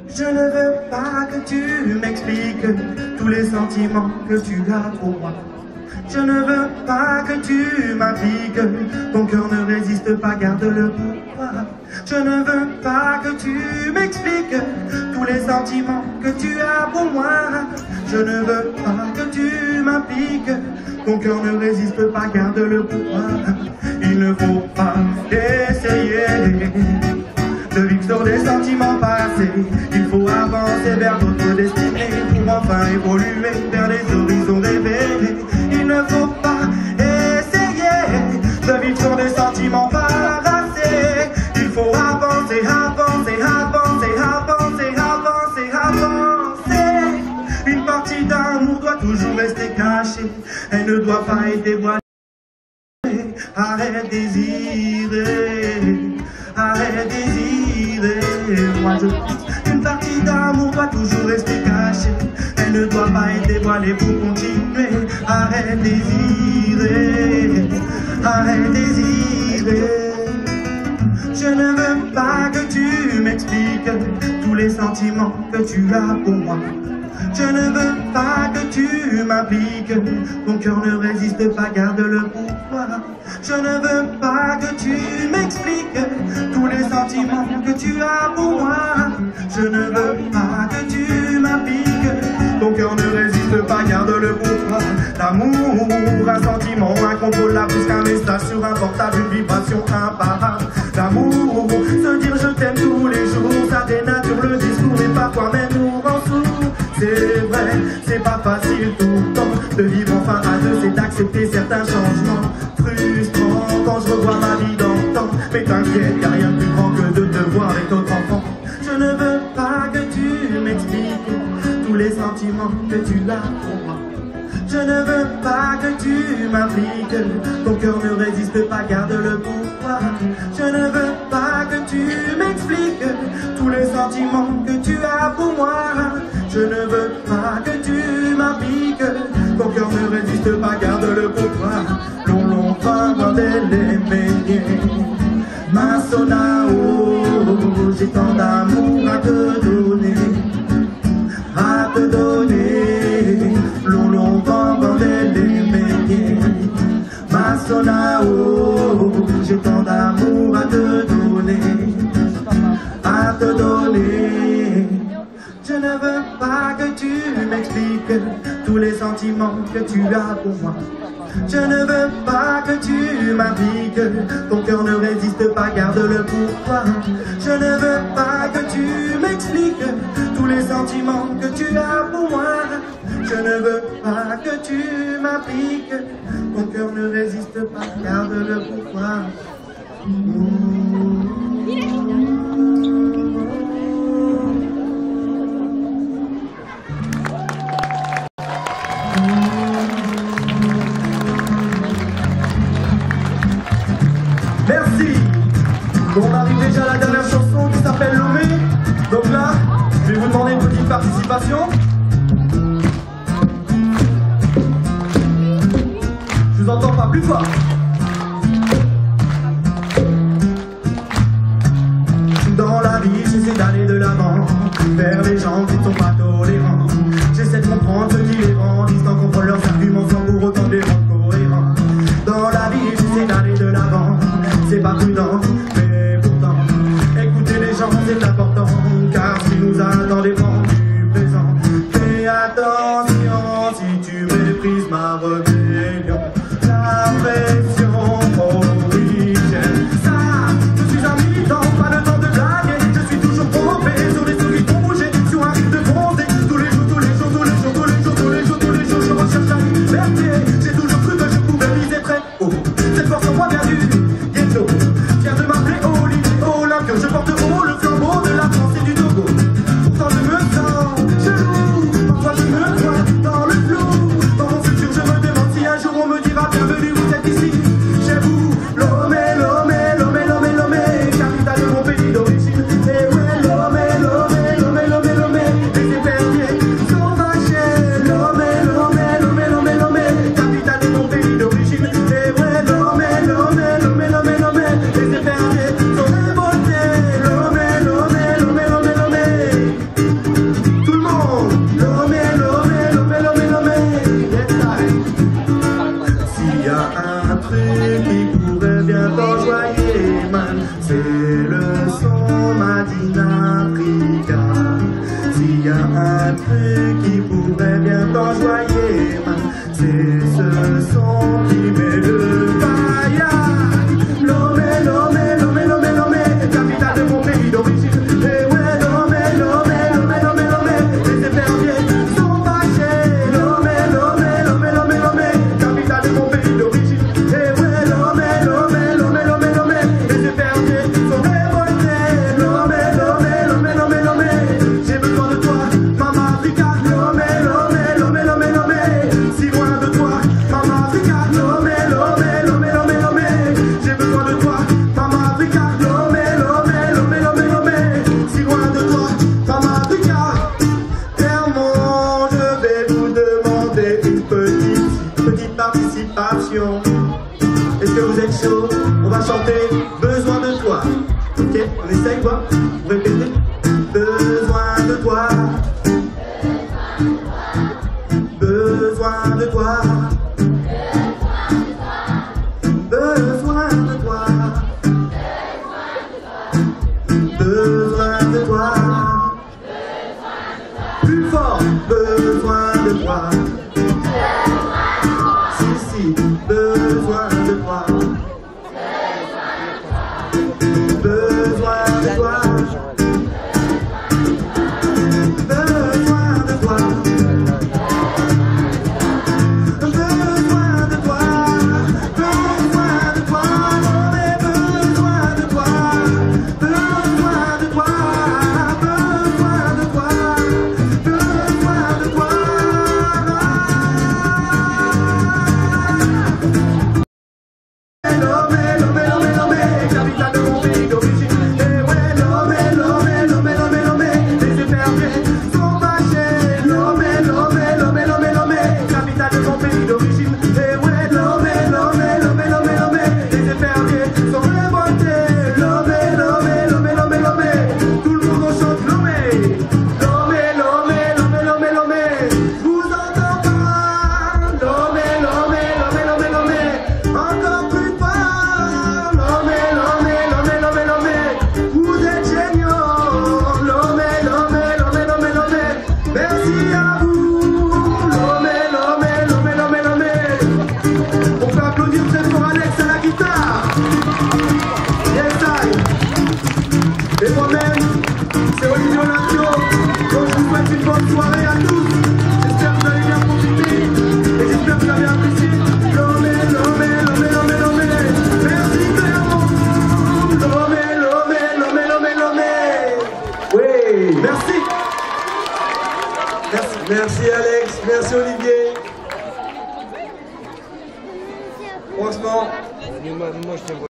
Je ne veux pas que tu m'expliques tous les sentiments que tu as pour moi. Je ne veux pas que tu m'appliques, ton cœur ne résiste pas, garde-le pour toi. Je ne veux pas que tu m'expliques tous les sentiments que tu as pour moi. Je ne veux pas que tu m'appliques, ton cœur ne résiste pas, garde-le pour toi. Il ne faut pas essayer de vivre sur des sentiments passés. Il faut avancer vers notre destinée pour enfin évoluer vers les horizons rêvés. Il ne faut pas essayer de vivre sur des sentiments passés. Il faut avancer, avancer, avancer, avancer, avancer, avancer. Une partie d'amour doit toujours rester cachée. Elle ne doit pas être dévoilée. Arrête désirer, arrête désirer. Moi je pense une partie d'amour doit toujours rester cachée. Elle ne doit pas être dévoilée pour continuer. Arrête désirer, arrête désirer. Je ne veux pas que tu m'expliques tous les sentiments que tu as pour moi. Je ne veux pas que tu m'appliques, ton cœur ne résiste pas, garde-le pour toi. Je ne veux pas que tu m'expliques tous les sentiments que tu as pour moi. Je ne veux pas que tu m'appliques, ton cœur ne résiste pas, garde-le pour toi. L'amour, un sentiment incontrôlable, plus qu'un message sur un portable, une vibration imparable. L'amour, se dire je t'aime tous les jours, ça dénature le discours et parfois même nous rend sourds. C'est vrai, c'est pas facile tout le temps de vivre enfin à deux, c'est d'accepter certains changements frustrants quand je revois ma vie d'antan. Mais t'inquiète, y'a rien de plus grand que de te voir avec d'autres enfants. Je ne veux pas que tu m'expliques tous les sentiments que tu as pour moi. Je ne veux pas que tu m'appliques, ton cœur ne résiste pas, garde-le pour toi. Je ne veux pas que tu m'expliques tous les sentiments que tu as pour moi. Je ne veux pas que tu m'appliques, ton cœur ne résiste pas, garde-le pour toi. Longtemps dans les meilleurs, ma sonao, j'ai tant d'amour à te donner, à te donner. Longtemps dans les meilleurs, ma sonao, j'ai tant d'amour à te donner, à te donner. Je ne veux pas que tu m'expliques tous les sentiments que tu as pour moi. Je ne veux pas que tu m'appliques, ton cœur ne résiste pas, garde-le pour toi. Je ne veux pas que tu m'expliques tous les sentiments que tu as pour moi. Je ne veux pas que tu m'appliques, ton cœur ne résiste pas, garde-le pour toi. Merci. On arrive déjà à la dernière chanson qui s'appelle Lomé. Donc là, je vais vous demander une petite participation. Je vous entends pas, plus fort. Dans la vie, j'essaie d'aller de l'avant vers les gens qui ne sont pas tolérants. J'essaie de comprendre ce qui les rend distants, comprendre leurs arguments sans pour autant les rendre cohérents. Dans la vie, j'essaie d'aller de l'avant. C'est pas prudent, mais pourtant écouter les gens c'est important, car ce qui nous attend dépend du présent. Fais attention si tu méprises ma rébellion. La pression origine. Ça, je suis un militant, pas le temps de blaguer. Je suis toujours trompé sur les souris qui ont bougé sur un rythme de gros. Africa. S'il y a un truc qui pourrait bien t'enjoyer, c'est ce son qui met le paillage. Lomé, Lomé, Lomé, Lomé, Lomé, capitale de mon pays d'origine. Et ouais, Lomé, Lomé, Lomé, Lomé, Lomé, les éperviers sont fâchés. Lomé, Lomé, Lomé, Lomé, Lomé, capitale de mon pays d'origine. Et ouais, Lomé, Lomé, Lomé, Lomé, Lomé, les éperviers sont révoltés. Lomé, Lomé, Lomé, Lomé, Lomé, j'ai besoin de toi, Maman Africa. Lomé, Lomé, Lomé, Lomé, Lomé, si loin de toi, Maman Africa. Lomé, Lomé, Lomé, Lomé, Lomé, j'ai besoin de toi, Maman Africa. Lomé, Lomé, Lomé, Lomé, Lomé, si loin de toi, Maman Africa. Clermont, je vais vous demander une petite participation. Est-ce que vous êtes chaud? On va chanter Besoin de toi. Ok, on essaye quoi? Vous répétez? Besoin de toi. Besoin de toi. Besoin de toi. Besoin de toi. Plus fort. Besoin de toi. Si, besoin de toi. Besoin de toi. Besoin de toi. Besoin de toi. Besoin de toi. On est besoin de toi. Besoin de toi. Besoin de toi. Besoin de toi. Lomé, Lomé, Lomé, Lomé, capitale de mon pays d'origine. Et ouais, Lomé, Lomé, Lomé, Lomé, Lomé, les éperviers sont fâchés. Lomé, Lomé, Lomé, Lomé, Lomé, capitale de mon pays d'origine. Et ouais, Lomé, Lomé, Lomé, Lomé, Lomé, les éperviers sont révoltés. Lomé, Lomé, Lomé, Lomé, Lomé, tout le monde chante Lomé. Lomé, Lomé, Lomé, Lomé, Lomé, je vous entends pas. Lomé, Lomé, Lomé, Lomé, Lomé, encore plus fort. Lomé, Lomé, Lomé, Lomé, Lomé, vous êtes géniaux. Lomé, Lomé, Lomé, Lomé, Lomé, merci à vous. Lomé, Lomé, Lomé, Lomé, Lomé, on peut applaudir très fort Alex à la guitare. Yes, I. Et moi-même, c'est Olivier Olatio. Donc je vous souhaite une bonne soirée à tous. J'espère que vous allez bien profiter. Et j'espère que vous avez apprécié. Lomé, Lomé, Lomé, Lomé, Lomé, merci Clermont. Lomé, Lomé, Lomé, Lomé, Lomé. Oui, merci. Merci Alex, merci Olivier. Franchement,